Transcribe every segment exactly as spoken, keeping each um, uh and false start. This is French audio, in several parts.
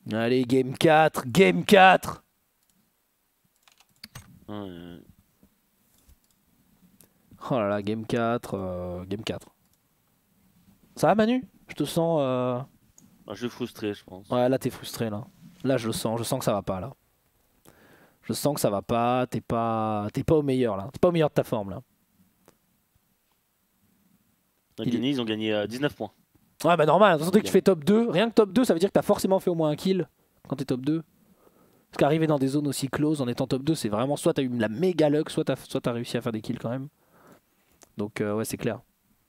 Allez, game quatre, game quatre. Ouais. Oh là là, game quatre, euh, game quatre. Ça va Manu? Je te sens... Euh... Je suis frustré, je pense. Ouais, là t'es frustré là. Là je le sens, je sens que ça va pas là. Je sens que ça va pas, t'es pas... T'es pas au meilleur là. T'es pas au meilleur de ta forme là. Il... Kenny, ils ont gagné euh, dix-neuf points. Ouais bah normal, surtout que tu fais top deux. Rien que top deux, ça veut dire que t'as forcément fait au moins un kill quand t'es top deux. Parce qu'arriver dans des zones aussi close en étant top deux, c'est vraiment soit t'as eu la méga luck, soit t'as soit t'as réussi à faire des kills quand même. Donc euh, ouais, c'est clair.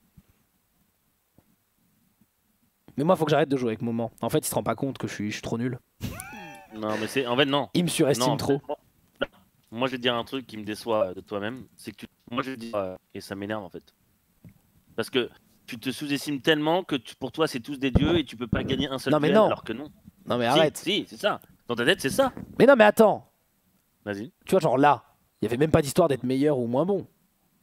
Mais moi, faut que j'arrête de jouer avec Moment. En fait, il se rend pas compte que je suis, je suis trop nul. Non, mais c'est... En fait, non. Il me surestime non, trop. Moi, moi, je vais te dire un truc qui me déçoit de toi-même. C'est que tu... Moi, je vais te dire... Euh, et ça m'énerve, en fait. Parce que tu te sous-estimes tellement que tu... pour toi, c'est tous des dieux et tu peux pas gagner un seul non, mais duel, non. alors que non. Non, mais si, arrête. Si, c'est ça. Dans ta tête, c'est ça. Mais non, mais attends. Vas-y. Tu vois, genre là, il y avait même pas d'histoire d'être meilleur ou moins bon.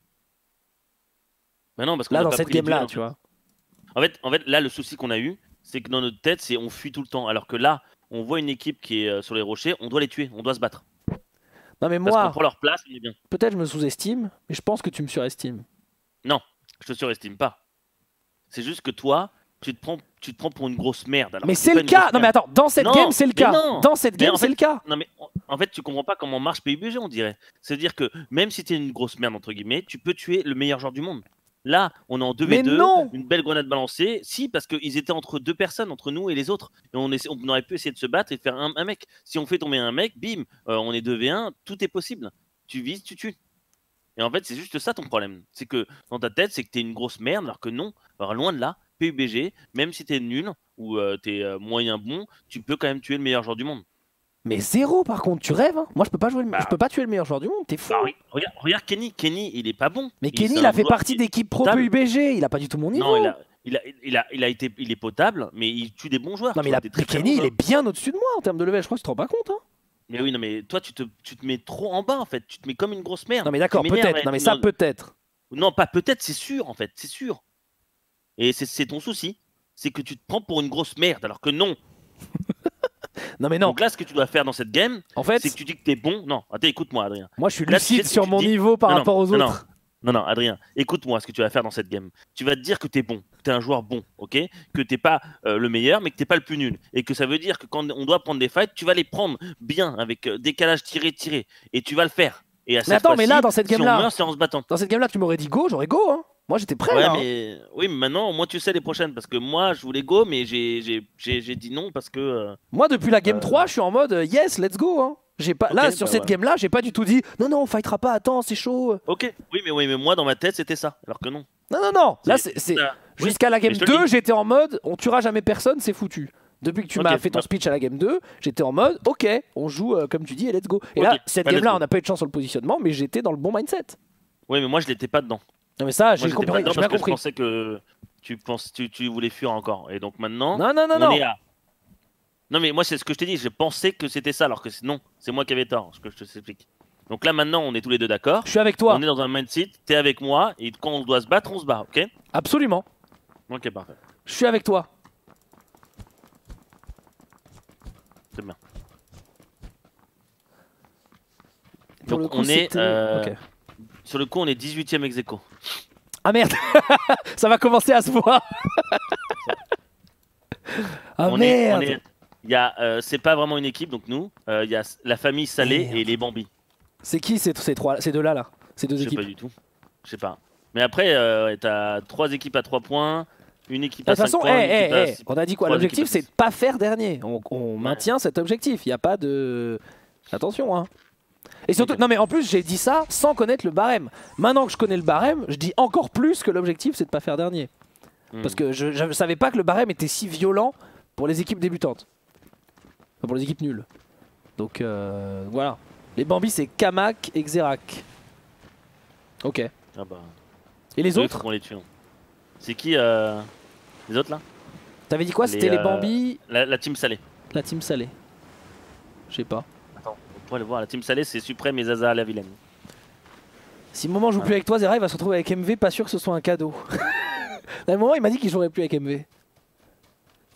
Mais non, parce que là, dans cette game-là, tu vois. En fait, en fait, là, le souci qu'on a eu, c'est que dans notre tête, c'est on fuit tout le temps. Alors que là, on voit une équipe qui est sur les rochers, on doit les tuer, on doit se battre. Non mais moi, parce qu'on prend leur place, on est bien. Peut-être je me sous-estime, mais je pense que tu me surestimes. Non, je te surestime pas. C'est juste que toi, tu te prends, tu te prends pour une grosse merde. Alors mais c'est le cas. Non mais attends, dans cette non, game c'est le cas. Non. Dans cette game c'est le cas. Non mais en fait, tu comprends pas comment marche P U B G, on dirait. C'est-à-dire que même si t'es une grosse merde entre guillemets, tu peux tuer le meilleur joueur du monde. Là, on est en deux v deux, une belle grenade balancée. Si, parce qu'ils étaient entre deux personnes, entre nous et les autres. Et on, essaie, on aurait pu essayer de se battre et de faire un, un mec. Si on fait tomber un mec, bim, euh, on est deux v un, tout est possible. Tu vises, tu tues. Et en fait, c'est juste ça ton problème. C'est que dans ta tête, c'est que t'es une grosse merde, alors que non. Alors, loin de là, P U B G, même si t'es nul ou euh, t'es euh, moyen bon, tu peux quand même tuer le meilleur joueur du monde. Mais zéro par contre, tu rêves hein. Moi je peux pas jouer le... bah, je peux pas tuer le meilleur joueur du monde, t'es fou. Bah, regarde, regarde Kenny, Kenny il est pas bon. Mais il Kenny il a fait partie d'équipe pro P U B G, il a pas du tout mon niveau. Non, il a, il a, il a, il a été, il est potable, mais il tue des bons joueurs. Non mais, il a... mais Kenny il est bien au-dessus de moi en termes de level, je crois que tu te rends pas compte hein. Mais oui, non mais toi tu te, tu te mets trop en bas en fait, tu te mets comme une grosse merde. Non mais d'accord, peut-être, non mais ça peut-être. Non pas peut-être, c'est sûr en fait, c'est sûr. Et c'est ton souci, c'est que tu te prends pour une grosse merde alors que non. Non mais non. Donc là, ce que tu dois faire dans cette game, en fait, c'est que tu dis que t'es bon. Non, attends, écoute-moi, Adrien. Moi, je suis lucide sur mon niveau par rapport aux autres. Non, non, Adrien, écoute-moi ce que tu vas faire dans cette game. Tu vas te dire que t'es bon, que t'es un joueur bon, ok? Que t'es pas euh, le meilleur, mais que t'es pas le plus nul. Et que ça veut dire que quand on doit prendre des fights, tu vas les prendre bien, avec euh, décalage tiré, tiré. Et tu vas le faire. Et à mais attends, mais là, dans cette game-là, c'est en se battant. Dans cette game-là, tu m'aurais dit go, j'aurais go, hein. Moi j'étais prêt ouais, là. Mais... Oui, mais maintenant, moi tu sais les prochaines. Parce que moi je voulais go, mais j'ai dit non parce que. Euh... Moi depuis la game euh... trois, je suis en mode euh, yes, let's go. Hein. Pas... Okay, là sur bah, cette ouais. game là, j'ai pas du tout dit non, non, on fightera pas, attends, c'est chaud. Ok, oui, mais, oui, mais moi dans ma tête c'était ça. Alors que non. Non, non, non. Là c'est. Jusqu'à oui, la game deux, j'étais en mode on tuera jamais personne, c'est foutu. Depuis que tu okay, m'as fait ton speech à la game deux, j'étais en mode ok, on joue euh, comme tu dis et let's go. Et okay, là, cette bah, game là, on n'a pas eu de chance sur le positionnement, mais j'étais dans le bon mindset. Oui, mais moi je l'étais pas dedans. Non mais ça, j'ai compris. J'ai bien compris. Je pensais que tu, penses, tu, tu voulais fuir encore. Et donc maintenant, non, non, non, on non. est à... Non mais moi c'est ce que je t'ai dit, je pensais que c'était ça, alors que non, c'est moi qui avais tort, ce que je te explique. Donc là maintenant, on est tous les deux d'accord. Je suis avec toi. On est dans un mindset, t'es avec moi, et quand on doit se battre, on se bat, ok? Absolument. Ok, parfait. Je suis avec toi. C'est bien. Donc coup, on est... Euh... Okay. Sur le coup, on est dix-huitième ex aequo. Ah merde. Ça va commencer à se voir. Ah on merde est, on est, euh, c'est pas vraiment une équipe, donc nous, il euh, y a la famille Salé merde. Et les Bambis. C'est qui ces, ces, trois, ces deux-là, là ces deux Je équipes? Je sais pas du tout. Je sais pas. Mais après, euh, t'as trois équipes à trois points, une équipe à cinq points. De toute façon, hey, hey, on a dit quoi? L'objectif, c'est de pas faire dernier. On, on ouais. maintient cet objectif. Il n'y a pas de... Attention, hein. Et surtout, okay. non mais en plus j'ai dit ça sans connaître le barème. Maintenant que je connais le barème, je dis encore plus que l'objectif c'est de pas faire dernier. Mmh. Parce que je, je savais pas que le barème était si violent pour les équipes débutantes. Enfin, pour les équipes nulles. Donc euh, voilà. Les Bambis c'est Kamak et Xerac. Ok. Ah bah. Et les autres c'est qui euh, les autres là? T'avais dit quoi? C'était les, euh, les Bambis la, la team Salé. La team Salé. Je sais pas. Attends, on pourrait le voir. La team Salé c'est Suprême et Zaza à la Vilaine. Si le moment joue ah. plus avec toi, Zera il va se retrouver avec M V, pas sûr que ce soit un cadeau. À un moment il m'a dit qu'il jouerait plus avec M V.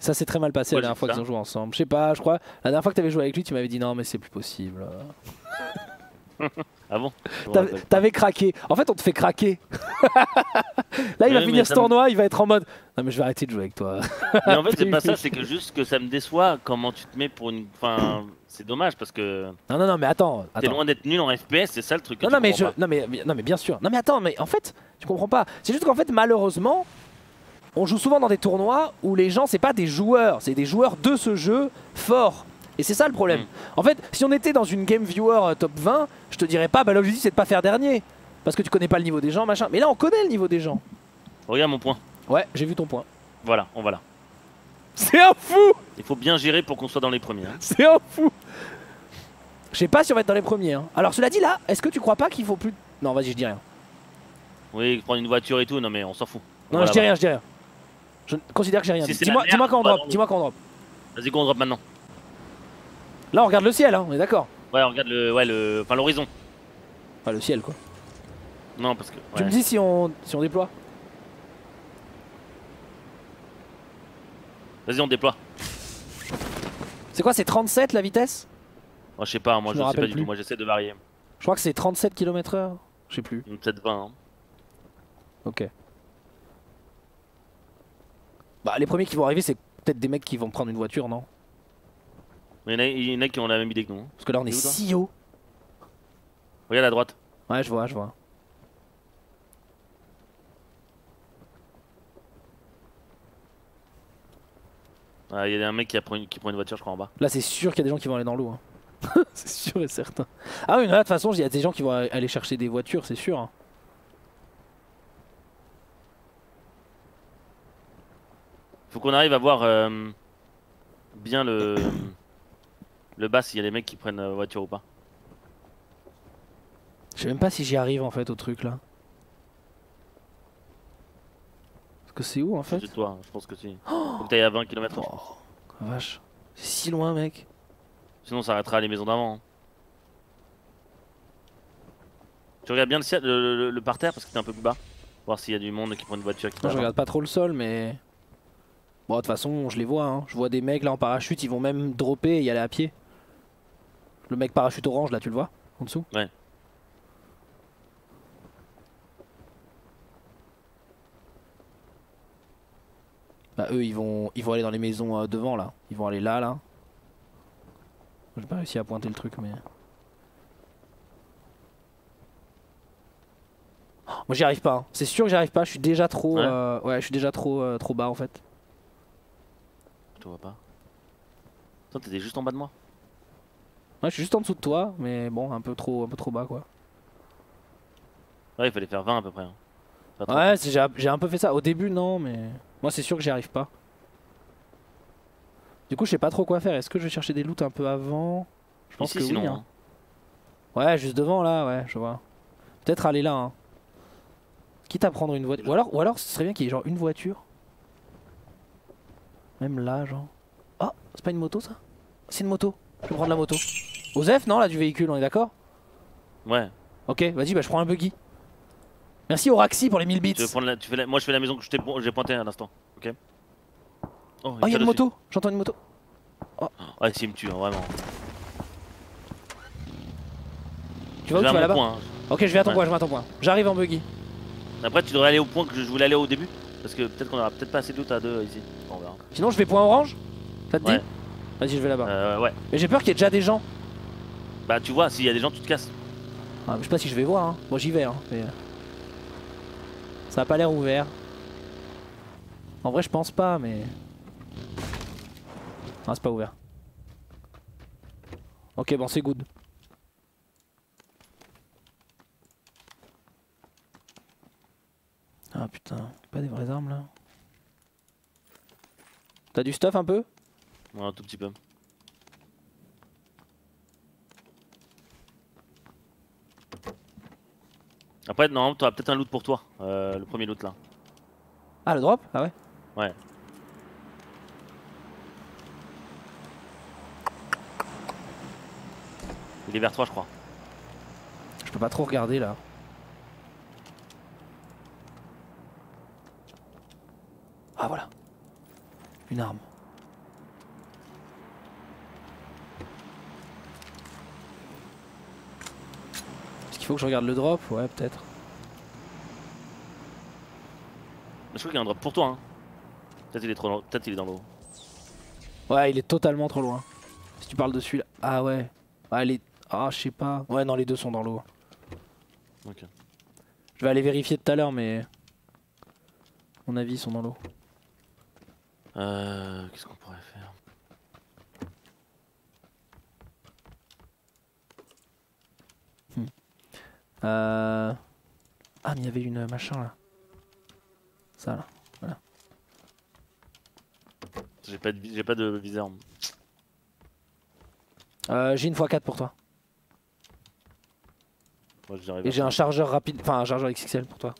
Ça s'est très mal passé Ouais, la dernière j'ai fois fait qu'ils ça. ont joué ensemble. Je sais pas, je crois. La dernière fois que t'avais joué avec lui, tu m'avais dit non, mais c'est plus possible. Ah bon? Je me T'avais rappelle pas. t'avais craqué. En fait, on te fait craquer. Là, il va Ouais, mais finir ce ça me- tournoi, il va être en mode non, mais je vais arrêter de jouer avec toi. Mais en fait, c'est pas ça, c'est que juste que ça me déçoit comment tu te mets pour une. Enfin, c'est dommage parce que Non, non, non, mais attends. t'es attends. loin d'être nul en F P S, c'est ça le truc que Non, tu non, mais comprends je, pas. non, mais, non, mais bien sûr. Non, mais attends, mais en fait, tu comprends pas. C'est juste qu'en fait, malheureusement, on joue souvent dans des tournois où les gens, c'est pas des joueurs, c'est des joueurs de ce jeu forts. Et c'est ça le problème. Mm. En fait, si on était dans une game viewer euh, top vingt, je te dirais pas, bah l'objectif c'est de pas faire dernier. Parce que tu connais pas le niveau des gens, machin. Mais là, on connaît le niveau des gens. Regarde mon point. Ouais, j'ai vu ton point. Voilà, on va là. C'est un fou. Il faut bien gérer pour qu'on soit dans les premiers. hein. C'est un fou. Je sais pas si on va être dans les premiers. hein. Alors, cela dit, là, est-ce que tu crois pas qu'il faut plus. Non, vas-y, je dis rien. Oui, prendre une voiture et tout, non mais on s'en fout. On Non, va je dis là-bas. rien, je dis rien. Je considère que j'ai rien Si dit. c'est Dis-moi la dis-moi merde, quand on bah drop. non. Dis-moi quand on drop. Vas-y, go, on drop maintenant. Là, on regarde le ciel, hein, on est d'accord. Ouais, on regarde le, ouais, le, enfin l'horizon. Enfin, le ciel, quoi. Non, parce que. Tu ouais. me dis si on, si on déploie. Vas-y, on déploie. C'est quoi, c'est trente-sept la vitesse? Oh, je sais pas, moi Je je, me sais pas rappelle du plus. tout. Moi j'essaie de varier. Je crois que c'est trente-sept kilomètres heure. Je sais plus. Peut-être vingt. hein. Ok. Bah, les premiers qui vont arriver, c'est peut-être des mecs qui vont prendre une voiture, non? Mais il y, en a- il y en a qui ont la même idée que nous. hein. Parce que là, on est T'es où, toi si haut. Regarde à droite. Ouais, je vois, je vois. Ah, il y a un mec qui, a pris une, qui prend une voiture, je crois, en bas. Là, c'est sûr qu'il y a des gens qui vont aller dans l'eau. hein. C'est sûr et certain. Ah oui, mais là, de toute façon, il y a des gens qui vont aller chercher des voitures, c'est sûr. hein. Faut qu'on arrive à voir euh, bien le, le bas s'il y a des mecs qui prennent la voiture ou pas. Je sais même pas si j'y arrive en fait au truc là. Parce que c'est où en fait? C'est de toi, hein, je pense que si. Faut que t'ailles à vingt kilomètres heure. Oh, vache. C'est si loin, mec. Sinon, on s'arrêtera à les maisons d'avant. hein. Tu regardes bien le, ciel, le, le- le parterre parce que t'es un peu plus bas. Voir s'il y a du monde qui prend une voiture qui Non, je t'attend. regarde pas trop le sol, mais. Bon, de toute façon, je les vois. Hein. Je vois des mecs là en parachute, ils vont même dropper et y aller à pied. Le mec parachute orange là, tu le vois? En dessous? Ouais. Bah, eux, ils vont, ils vont aller dans les maisons euh, devant là. Ils vont aller là, là. J'ai pas réussi à pointer le truc, mais. Oh, moi, j'y arrive pas. hein. C'est sûr que j'y arrive pas. Je suis déjà trop. Ouais. euh, Ouais, je suis déjà trop, euh, trop bas en fait. Je te vois pas. Toi, t'étais juste en bas de moi. Ouais, je suis juste en dessous de toi, mais bon, un peu trop, un peu trop bas quoi. Ouais, il fallait faire vingt à peu près. hein. Pas trop. Ouais, c'est- j'ai j'ai un peu fait ça. Au début, non, mais moi, c'est sûr que j'y arrive pas. Du coup, je sais pas trop quoi faire. Est-ce que je vais chercher des loots un peu avant? Je pense Ici, que sinon. oui. hein. hein. Ouais, juste devant là, ouais, je vois. Peut-être aller là. Hein. Quitte à prendre une voiture. Ou alors, ou alors, ce serait bien qu'il y ait genre une voiture. Même là, genre. Oh, c'est pas une moto ça? C'est une moto. Je vais prendre la moto. Osef, non, là, du véhicule, on est d'accord? Ouais. Ok, vas-y, bah je prends un buggy. Merci Oraxi pour les mille bits. Tu veux prendre la... tu fais la... Moi, je fais la maison que je t'ai po- j'ai pointé à l'instant. Ok. Oh, il y a une moto. J'entends une moto. Ouais, s'il me tue, hein, vraiment. Tu vas où? Je vais Tu à vas mon là-bas? point, hein. Ok, je vais à ton Ouais. point, je vais à ton point. J'arrive en buggy. Après, tu devrais aller au point que je voulais aller au début. Parce que peut-être qu'on aura peut-être pas assez de loot à deux ici. On verra. Sinon, je vais point orange. Ça te Ouais. dit? Vas-y, je vais là-bas. Euh, ouais. Mais j'ai peur qu'il y ait déjà des gens. Bah, tu vois, s'il y a des gens, tu te casses. Ah, je sais pas si je vais voir. Hein. Moi, j'y vais. Hein, mais... Ça a pas l'air ouvert. En vrai, je pense pas, mais. Ah, c'est pas ouvert. Ok, bon, c'est good. Ah putain, pas des vraies armes là. T'as du stuff un peu? Ouais, un tout petit peu. Après, non, t'auras peut-être un loot pour toi. Euh, le premier loot là. Ah, le drop? Ah ouais? Ouais. Il est vers toi, je crois. Je peux pas trop regarder là. Ah voilà. Une arme. qu'il faut que je regarde le drop? Ouais, peut-être. Je crois qu'il y a un drop pour toi. Hein. Peut-être il est trop loin. Peut-être il est dans l'eau. Ouais, il est totalement trop loin. Si tu parles de celui-là. Ah ouais. Ah, les... ah je sais pas. Ouais, non, les deux sont dans l'eau. Ok. Je vais aller vérifier tout à l'heure, mais. À mon avis, ils sont dans l'eau. Euh. Qu'est-ce qu'on pourrait faire? Hmm. Euh... Ah, mais il y avait une machin là. Ça là. Voilà. J'ai pas, de... pas de viseur. Euh, j'ai une fois quatre pour toi. Moi, et j'ai un chargeur rapide, enfin un chargeur X X L pour toi.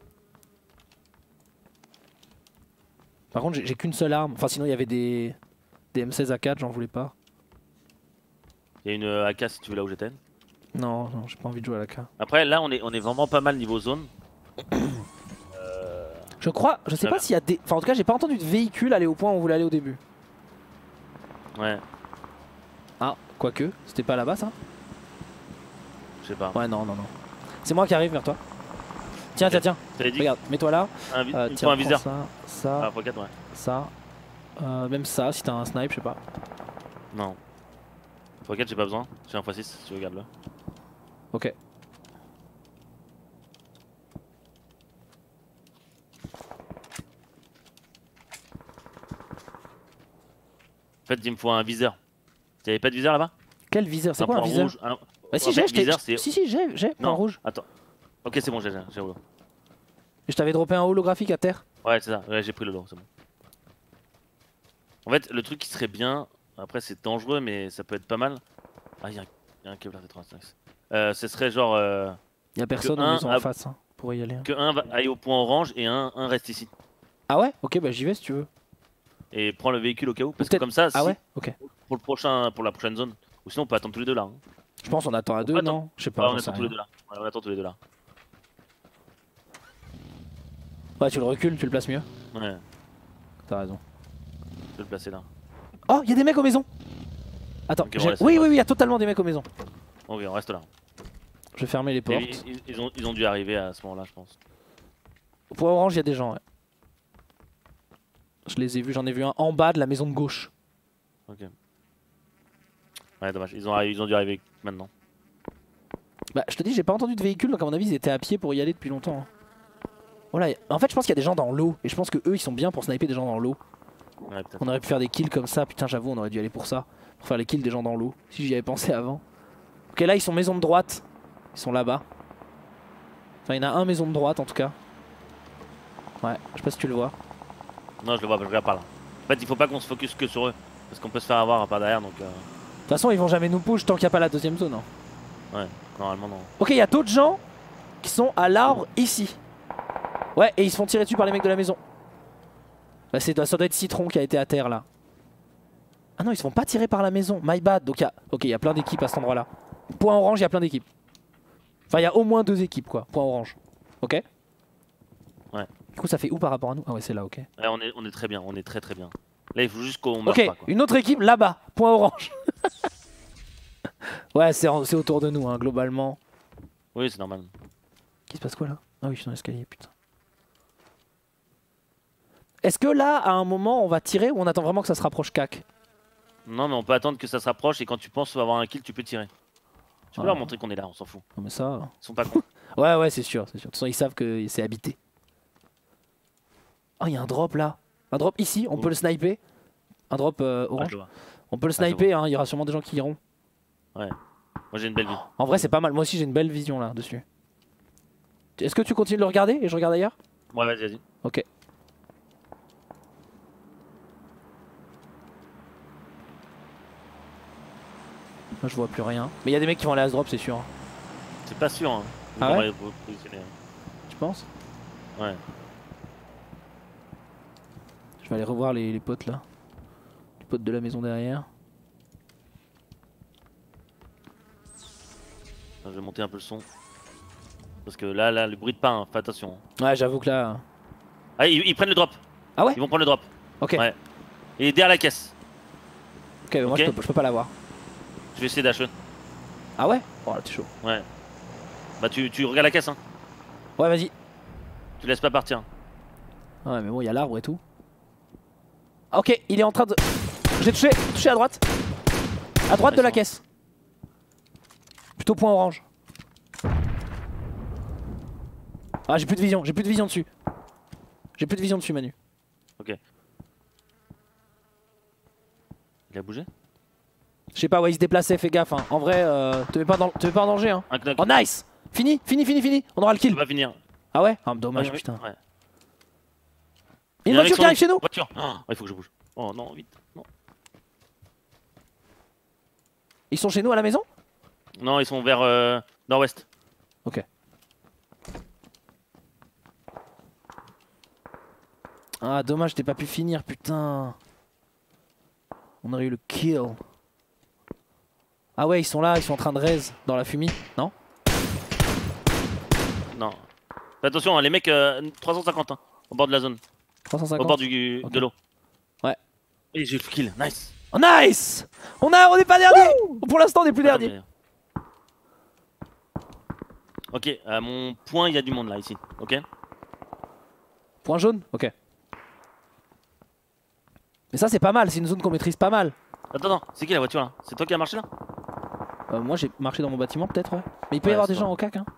Par contre j'ai qu'une seule arme, enfin sinon il y avait des, des M seize A quatre, j'en voulais pas. Il y a une A K si tu veux là où j'étais. Non, non, j'ai pas envie de jouer à l'A K. Après là on est, on est vraiment pas mal niveau zone. euh... Je crois, je sais pas s'il y a des... Enfin en tout cas j'ai pas entendu de véhicule aller au point où on voulait aller au début. Ouais. Ah, quoique, c'était pas là-bas ça? Je sais pas. Ouais, non, non, non. C'est moi qui arrive vers toi. Tiens, okay. tiens, tiens. Regarde, mets-toi là. Un, vi euh, tiens, un viseur. Ça, ça, ah, quatre, ouais. ça. Euh, même ça, si t'as un snipe, je sais pas. Non. fois quatre, j'ai pas besoin. J'ai un fois six si tu regardes là. Ok. En fait, il me faut un viseur. T'avais pas de viseur là-bas? Quel viseur? C'est quoi un viseur rouge, un... Bah si, j'ai, si, si, j'ai, j'ai, point rouge. Attends. Ok, c'est bon, j'ai, j'ai holo. Et je t'avais droppé un holographique à terre? Ouais, c'est ça, ouais, j'ai pris le lot, c'est bon. En fait, le truc qui serait bien, après c'est dangereux, mais ça peut être pas mal. Ah, il y, y a un Kevlar T trente-cinq. Euh, ce serait genre. Euh, y a personne en maison en face hein, pour y aller. Hein. Que un va aille au point orange et un, un reste ici. Ah ouais? Ok, bah j'y vais si tu veux. Et prends le véhicule au cas où, parce que comme ça, ah si, ouais ok. Pour, le prochain, pour la prochaine zone. Ou sinon on peut attendre tous les deux là. Hein. Je pense on attend à deux, on non? Je sais pas. Ouais, on attend tous les deux là. Ouais, on attend tous les deux là. Ouais, tu le recules, tu le places mieux. Ouais. T'as raison. Je vais le placer là. Oh, y'a des mecs aux maisons. Attends, okay, bon, oui, oui, oui, y'a totalement des mecs aux maisons. Ok, on reste là. Je vais fermer les portes. Ils, ils, ils, ont, ils ont dû arriver à ce moment-là, je pense. Au point orange, y'a des gens, ouais. Je les ai vus, j'en ai vu un en bas de la maison de gauche. Ok. Ouais, dommage, ils ont, ils ont dû arriver maintenant. Bah, je te dis, j'ai pas entendu de véhicule, donc à mon avis, ils étaient à pied pour y aller depuis longtemps. Hein. Voilà, en fait, je pense qu'il y a des gens dans l'eau, et je pense que eux, ils sont bien pour sniper des gens dans l'eau. Ouais, on aurait pu faire des kills comme ça, putain, j'avoue, on aurait dû aller pour ça. Pour faire les kills des gens dans l'eau, si j'y avais pensé avant. Ok, là, ils sont maison de droite. Ils sont là-bas. Enfin, il y en a un maison de droite en tout cas. Ouais, je sais pas si tu le vois. Non, je le vois, je regarde pas là. En fait, il faut pas qu'on se focus que sur eux. Parce qu'on peut se faire avoir par derrière donc. Euh... De toute façon, ils vont jamais nous push tant qu'il n'y a pas la deuxième zone. Hein. Ouais, normalement non. Ok, il y a d'autres gens qui sont à l'arbre ici. Ouais, et ils se font tirer dessus par les mecs de la maison. Bah, c'est, ça doit être Citron qui a été à terre là. Ah non, ils se font pas tirer par la maison. My bad. Donc, y a... ok, il y a plein d'équipes à cet endroit là. Point orange, il y a plein d'équipes. Enfin, il y a au moins deux équipes quoi. Point orange. Ok. Ouais. Du coup, ça fait où par rapport à nous? Ah ouais, c'est là, ok. Ouais, on est, on est très bien, on est très très bien. Là, il faut juste qu'on meure okay, pas. Ok, une autre équipe là-bas. Point orange. Ouais, c'est autour de nous, hein, globalement. Oui, c'est normal. Qu'il se passe quoi là? Ah oui, je suis dans l'escalier, putain. Est-ce que là, à un moment, on va tirer ou on attend vraiment que ça se rapproche cac? Non, mais on peut attendre que ça se rapproche et quand tu penses avoir un kill, tu peux tirer. Tu peux ah. leur montrer qu'on est là, on s'en fout. Non, mais ça. Ils sont pas cons. Ouais, ouais, c'est sûr, c'est sûr. De toute façon, ils savent que c'est habité. Oh, il y a un drop là. Un drop ici, on oh. peut le sniper. Un drop euh, orange. Ah, on peut le sniper, ah, hein, il y aura sûrement des gens qui iront. Ouais. Moi j'ai une belle vue. En vrai, c'est pas mal. Moi aussi, j'ai une belle vision là dessus. Est-ce que tu continues de le regarder et je regarde ailleurs? Ouais, vas-y, vas-y. Ok. Moi, je vois plus rien. Mais il y a des mecs qui vont aller à ce drop, c'est sûr. C'est pas sûr. Hein. Ah ouais positionner. Tu penses? Ouais. Je vais aller revoir les, les potes là. Les potes de la maison derrière. Je vais monter un peu le son. Parce que là, là, le bruit de pas, hein. Fais attention. Ouais, j'avoue que là. Ah, ils, ils prennent le drop. Ah ouais? Ils vont prendre le drop. Ok. Ouais. Il est derrière la caisse. Ok, mais moi okay. je, peux, je peux pas l'avoir. Je vais essayer d'acheter. Ah ouais? Oh là, t'es chaud. Ouais. Bah tu, tu regardes la caisse hein. Ouais vas-y. Tu laisses pas partir. Ouais mais bon il y a l'arbre et tout. Ok il est en train de... J'ai touché, touché à droite. À droite de la caisse. Plutôt point orange. Ah j'ai plus de vision, j'ai plus de vision dessus. J'ai plus de vision dessus Manu. Ok. Il a bougé? Je sais pas, ouais il se déplaçait, fais gaffe hein. En vrai euh, te mets pas, dans, te mets pas en danger hein. Oh nice. Fini, fini, fini, fini. On aura le kill. On va finir. Ah ouais? Ah dommage ouais, putain. Ouais. Une voiture qui arrive chez nous. Voiture. Oh, il faut que je bouge. Oh non, vite. Non. Ils sont chez nous à la maison? Non, ils sont vers euh, nord-ouest. Ok. Ah dommage, t'as pas pu finir, putain. On aurait eu le kill. Ah ouais, ils sont là, ils sont en train de raise dans la fumée, non? Non. Fais attention, hein, les mecs euh, trois cent cinquante hein, au bord de la zone. trois cent cinquante. Au bord du, okay. de l'eau. Ouais. Et j'ai eu le kill, nice. Oh nice. On a, on est pas dernier. Wouh. Pour l'instant on est plus ah, dernier. Mais... Ok, à mon point il y a du monde là ici, ok. Point jaune? Ok. Mais ça c'est pas mal, c'est une zone qu'on maîtrise pas mal. Attends, attends, c'est qui la voiture là? C'est toi qui as marché là? euh, Moi j'ai marché dans mon bâtiment peut-être ouais. Mais il peut ouais, y avoir des gens au cac hein.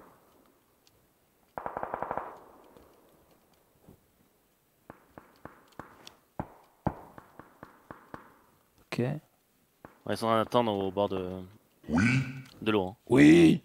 Ok. Ouais, ils sont en train d'attendre au bord de... Oui. De l'eau hein. Oui.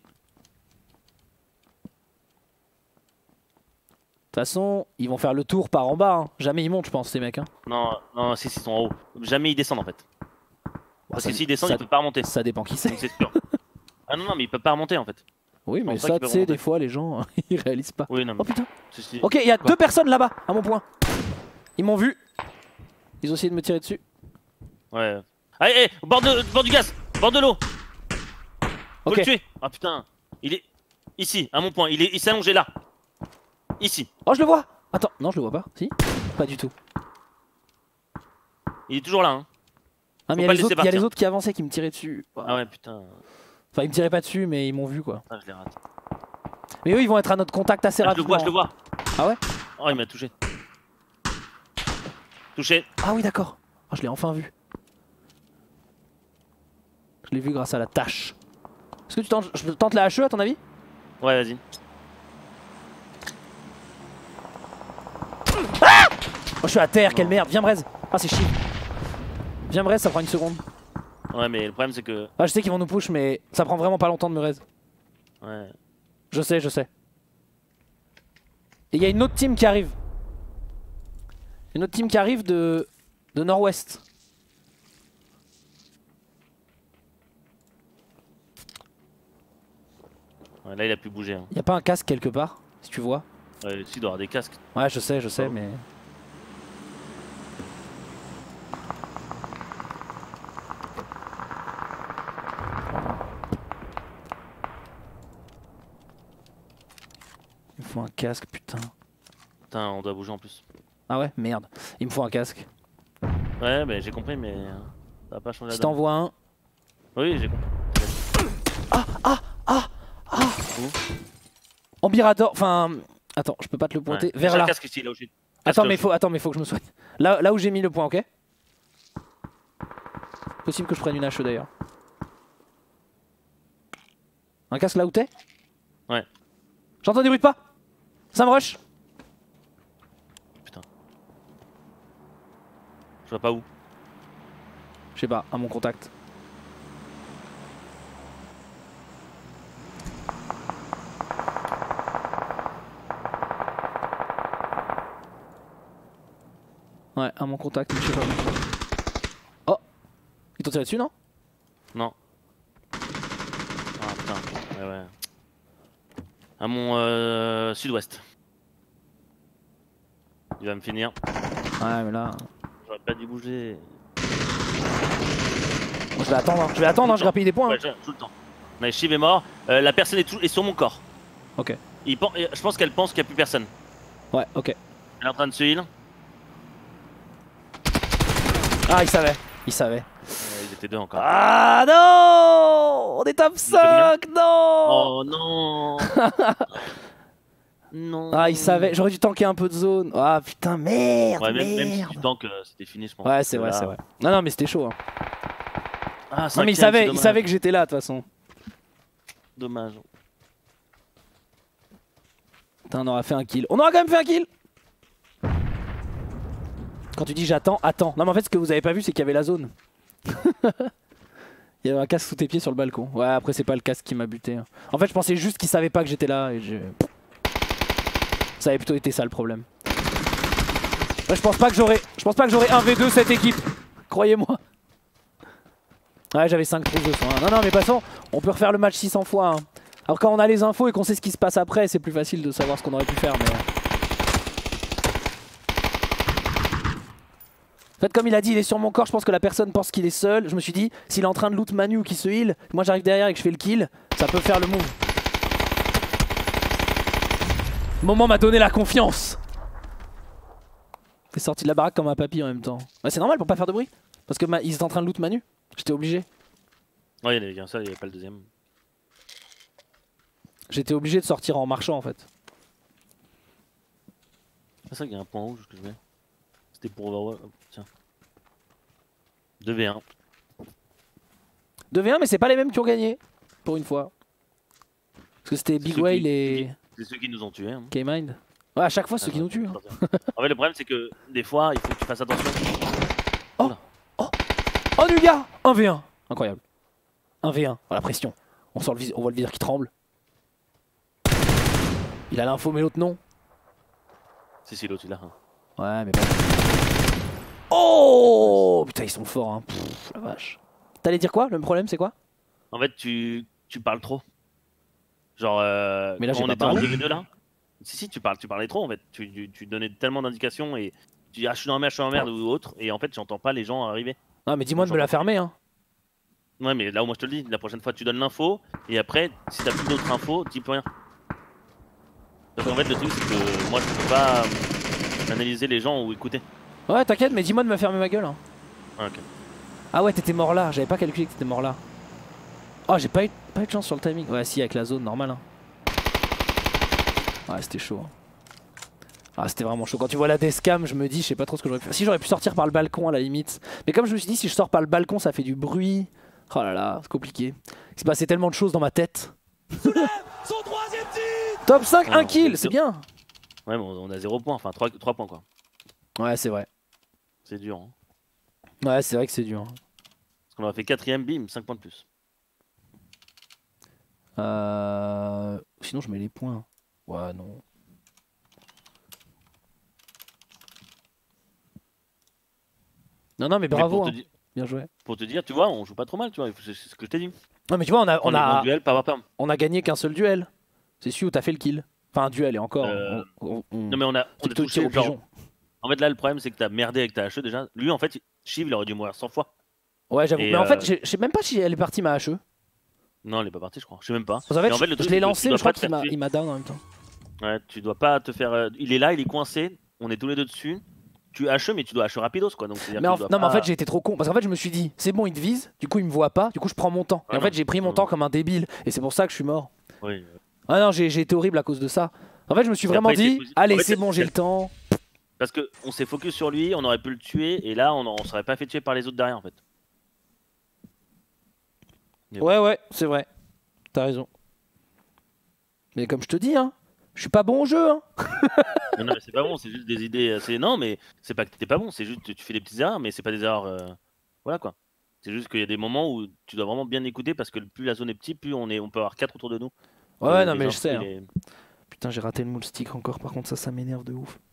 De toute façon, ils vont faire le tour par en bas, hein. Jamais ils montent je pense ces mecs hein. Non, non, si, si, ils sont en haut. Jamais ils descendent en fait. Parce ça, que s'ils descendent, ça, ils peuvent pas remonter. Ça dépend qui c'est. C'est sûr. Ah non, non, mais ils peuvent pas remonter en fait. Oui, mais ça, tu sais, des fois, les gens, ils réalisent pas. Oui, non, mais... Oh putain. Si, si. Ok, il y a Quoi deux personnes là-bas, à mon point. Ils m'ont vu. Ils ont essayé de me tirer dessus. Ouais. Allez, allez, au bord, de, bord du gaz, bord de l'eau. Faut okay. le tuer. Ah putain, il est ici, à mon point. Il est, il s'est allongé là. Ici. Oh, je le vois. Attends, non, je le vois pas. Si. Pas du tout. Il est toujours là. Hein. Ah, mais il y, y a les autres qui avançaient, qui me tiraient dessus. Wow. Ah ouais, putain. Enfin, ils me tiraient pas dessus, mais ils m'ont vu quoi. Ah, je l'ai raté. Mais eux, ils vont être à notre contact assez ah, rapidement. Je le vois, je le vois. Ah ouais? Oh, il m'a touché. Touché. Ah oui, d'accord. Oh, je l'ai enfin vu. Je l'ai vu grâce à la tâche. Est-ce que tu tentes, je tente la H E à ton avis? Ouais, vas-y. Ah oh, je suis à terre, non. Quelle merde. Viens, Braise. Ah, c'est chiant. Viens, Braise, ça prend une seconde. Ouais, mais le problème, c'est que. Ah, je sais qu'ils vont nous push, mais ça prend vraiment pas longtemps de me raise. Ouais. Je sais, je sais. Et il y a une autre team qui arrive. Une autre team qui arrive de, de nord-ouest. Ouais, là, il a pu bouger. Hein. Y a pas un casque quelque part, si tu vois? Ouais, si, il doit y avoir des casques. Ouais, je sais, je sais, oh. mais. Il me faut un casque, putain. Putain, on doit bouger en plus. Ah ouais, merde. Il me faut un casque. Ouais, mais j'ai compris, mais ça va pas changer la donne. Si t'envoies un. Oui, j'ai compris. Ah, ah, ah, ah. Ambirador, enfin. Attends, je peux pas te le pointer. Ouais. Vers là. Casque ici, là où casque attends, mais faut, attends, mais faut que je me soigne. Là, là où j'ai mis le point, ok? Possible que je prenne une H E d'ailleurs. Un casque là où t'es? Ouais. J'entends des bruits de pas. Ça me rush. Putain. Je vois pas où. Je sais pas, à mon contact. Ouais, à mon contact, mais je sais pas. Oh! Ils t'ont tiré dessus, non? Non. Ah putain, ouais, ouais. À mon euh, sud-ouest. Il va me finir. Ouais, mais là. J'aurais pas dû bouger. Bon, je vais attendre, hein. je vais attendre, hein. Je grappille des points. Ouais, hein. tout le temps. On a Shiv est mort. Euh, la personne est, tout, est sur mon corps. Ok. Il pense, je pense qu'elle pense qu'il n'y a plus personne. Ouais, ok. Elle est en train de se heal. Ah, il savait. Il savait. Euh, ils étaient deux encore. Ah non, on est top cinq, non. Oh non. Non. Ah, il savait, j'aurais dû tanker un peu de zone. Ah putain, merde, ouais, même, merde. même si tu tankes, euh, c'était fini, je pense. Ouais, c'est vrai, là... c'est vrai. Non, non, mais c'était chaud. Hein. Ah, non, mais il savait, il savait que j'étais là, de toute façon. Dommage. Putain, on aura fait un kill. On aura quand même fait un kill. Quand tu dis j'attends, attends. Non, mais en fait, ce que vous avez pas vu, c'est qu'il y avait la zone. Il y avait un casque sous tes pieds sur le balcon. Ouais, après, c'est pas le casque qui m'a buté. Hein. En fait, je pensais juste qu'il savait pas que j'étais là. Et je... Ça avait plutôt été ça le problème. Ouais, je pense pas que j'aurais je pense pas que j'aurais un v deux cette équipe. Croyez-moi. Ouais, j'avais cinq trousses de soin. Non, non, mais passons, on peut refaire le match six cents fois. Hein. Alors, quand on a les infos et qu'on sait ce qui se passe après, c'est plus facile de savoir ce qu'on aurait pu faire. Mais... En fait, comme il a dit, il est sur mon corps, je pense que la personne pense qu'il est seul. Je me suis dit, s'il est en train de loot Manu ou qui se heal, moi j'arrive derrière et que je fais le kill, ça peut faire le move. Le moment m'a donné la confiance. T'es sorti de la baraque comme un papy en même temps. Ouais, c'est normal pour pas faire de bruit. Parce que ils étaient en train de loot Manu. J'étais obligé. Ouais, il y avait qu'un seul, il n'y avait pas le deuxième. J'étais obligé de sortir en marchant en fait. C'est ça qu'il y a un point rouge que je mets. C'était pour Overwatch. Oh, tiens. deux v un. deux v un, mais c'est pas les mêmes qui ont gagné. Pour une fois. Parce que c'était Big Whale et. C'est ceux qui nous ont tués. Hein. K-Mind. Ouais, à chaque fois, c'est ceux qui nous tuent. Hein. En fait, le problème, c'est que des fois, il faut que tu fasses attention. Oh, oh, oh, du gars un v un. Incroyable. un v un. Oh, la pression. On, sent le on voit le viseur qui tremble. Il a l'info, mais l'autre non. Si, si, l'autre, il a. Hein. Ouais, mais pas. Oh putain, ils sont forts, hein. Pff, la vache. T'allais dire quoi? Le problème, c'est quoi? En fait, tu, tu parles trop. Genre, euh, mais là, quand on pas était en deux v deux là. Si, si, tu, parles, tu parlais trop en fait. Tu, tu, tu donnais tellement d'indications et tu dis ah, je suis dans la merde, je suis dans la merde ou autre. Et en fait, j'entends pas les gens arriver. Ah, mais dis-moi de me la fermer, hein. Ouais, mais là où moi je te le dis, la prochaine fois, tu donnes l'info et après, si t'as plus d'autres infos, dis plus rien. Parce qu'en fait, le truc, c'est que moi, je peux pas euh, analyser les gens ou écouter. Ouais, t'inquiète, mais dis-moi de me fermer ma gueule. Hein. Ah, ok. Ah ouais, t'étais mort là, j'avais pas calculé que t'étais mort là. Oh, j'ai pas eu, pas eu de chance sur le timing. Ouais, si, avec la zone, normal. Hein. Ouais, c'était chaud. Hein. Ah, c'était vraiment chaud. Quand tu vois la descam, je me dis, je sais pas trop ce que j'aurais pu faire. Si, j'aurais pu sortir par le balcon à la limite. Mais comme je me suis dit, si je sors par le balcon, ça fait du bruit. Oh là là, c'est compliqué. Il s'est passé tellement de choses dans ma tête. Son troisième titre. Top cinq, ouais, un kill, c'est bien. Ouais, mais on a zéro point, enfin trois, trois points quoi. Ouais, c'est vrai. C'est dur. Hein. Ouais, c'est vrai que c'est dur. Hein. Parce qu'on aurait fait quatrième, bim, cinq points de plus. Euh... Sinon, je mets les points. Ouais, non. Non, non, mais bravo. Mais hein. Bien joué. Pour te dire, tu vois, on joue pas trop mal, tu vois. C'est ce que je t'ai dit. Non, mais tu vois, on a, on, on a, duel, pas, pas, pas. on a gagné qu'un seul duel. C'est celui où t'as fait le kill. Enfin, un duel et encore. Euh... On, on, non, mais on a, on a touché au pigeon. En fait, là, le problème, c'est que t'as merdé avec ta H E déjà. Lui, en fait, Shiv, il aurait dû mourir cent fois. Ouais, j'avoue. Mais euh... en fait, je sais même pas si elle est partie ma H E. Non, elle est pas partie, je crois. Je sais même pas. En fait, en fait, le je l'ai lancé, mais je crois qu'il m'a down en même temps. Ouais, tu dois pas te faire. Euh... Il est là, il est coincé. On est tous les deux dessus. Tu H E, mais tu dois H E rapidos, quoi. Donc, mais en... Non, pas... mais en fait, j'ai été trop con. Parce qu'en fait, je me suis dit, c'est bon, il te vise. Du coup, il me voit pas. Du coup, je prends mon temps. Et ah, en non. fait, j'ai pris mon non. temps comme un débile. Et c'est pour ça que je suis mort. Oui. Ah non, j'ai été horrible à cause de ça. En fait, je me suis vraiment dit, allez, en fait, c'est bon, j'ai le temps. Parce qu'on s'est focus sur lui, on aurait pu le tuer, et là, on ne serait pas fait tuer par les autres derrière, en fait. Mais ouais, bon. ouais, c'est vrai. T'as raison. Mais comme je te dis, hein, je suis pas bon au jeu. Hein. non, non, mais c'est pas bon, c'est juste des idées. Non, mais c'est pas que t'es pas bon, c'est juste que tu fais des petites erreurs, mais c'est pas des erreurs. Euh... Voilà quoi. C'est juste qu'il y a des moments où tu dois vraiment bien écouter parce que plus la zone est petite, plus on, est, on peut avoir quatre autour de nous. Ouais, ouais non, mais je sais. Hein. Les... Putain, j'ai raté le moule stick encore, par contre, ça, ça m'énerve de ouf.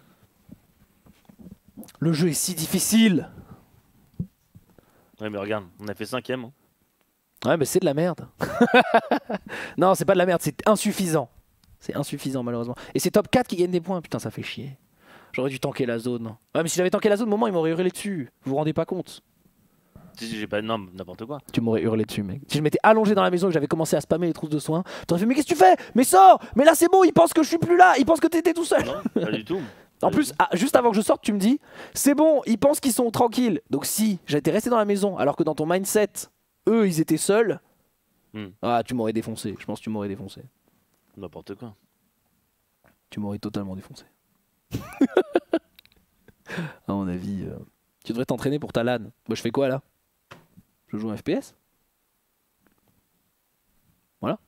Le jeu est si difficile. Ouais, mais regarde, on a fait cinquième. Hein. Ouais, mais c'est de la merde. non, c'est pas de la merde, c'est insuffisant. C'est insuffisant, malheureusement. Et c'est top quatre qui gagne des points. Putain, ça fait chier. J'aurais dû tanker la zone. Ouais, mais si j'avais tanké la zone, au moment, il m'aurait hurlé dessus. Vous vous rendez pas compte? Si, j'ai pas. Non, n'importe quoi. Tu m'aurais hurlé dessus, mec. Si je m'étais allongé dans la maison et que j'avais commencé à spammer les trousses de soins, t'aurais fait, mais qu'est-ce que tu fais? Mais sors! Mais là, c'est bon, il pense que je suis plus là. Il pense que t'étais tout seul. Non, pas du tout. En plus, ah, juste avant que je sorte, tu me dis, c'est bon, ils pensent qu'ils sont tranquilles. Donc si j'étais resté dans la maison, alors que dans ton mindset, eux, ils étaient seuls, mm. ah, tu m'aurais défoncé. Je pense que tu m'aurais défoncé. N'importe quoi. Tu m'aurais totalement défoncé. À mon avis, euh... tu devrais t'entraîner pour ta LAN. Moi, je fais quoi là? Je joue un F P S. Voilà.